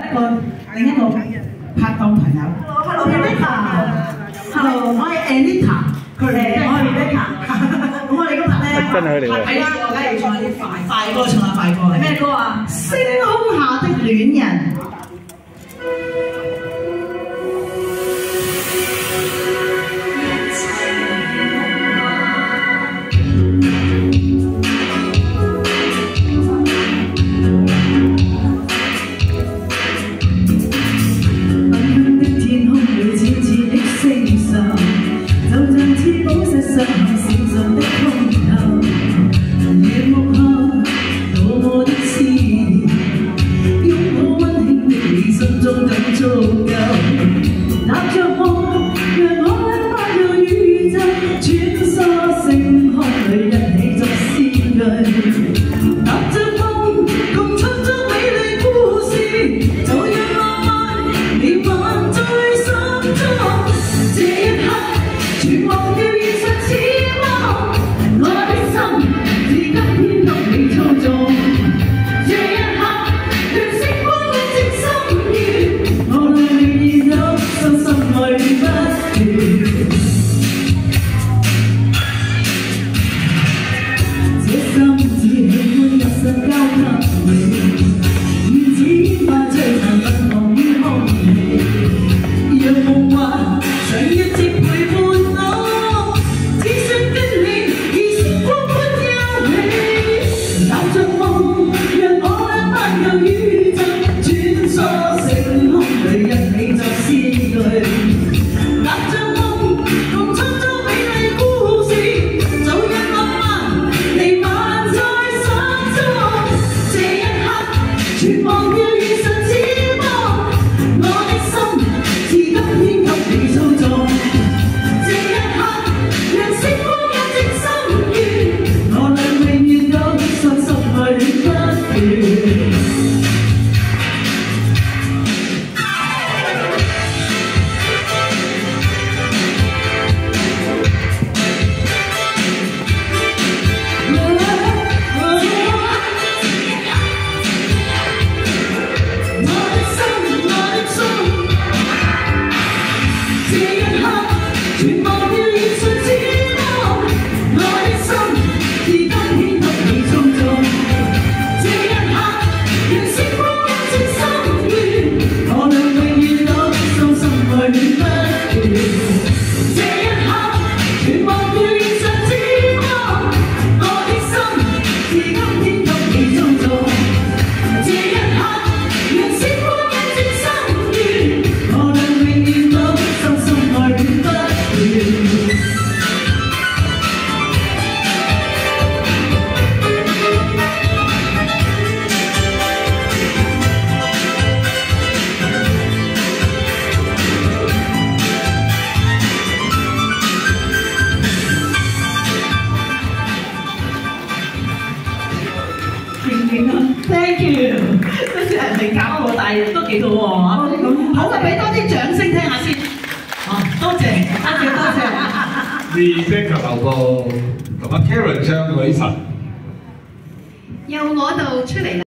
另一個拍檔朋友。Hello Anita，Hello， 我係 Anita， 佢哋我係 Rebecca。咁我哋今日咧真係佢哋喎。 係啊，我梗係要唱啲快歌，唱下快歌。係咩歌啊？星空下的戀人。 Thank you， 都算係未搞過，但係都幾好喎嚇。好啊，俾多啲掌聲聽下先。哦，多謝，多謝。 Rebecca 留個同阿 Karen 唱女神。 由我度出嚟啦。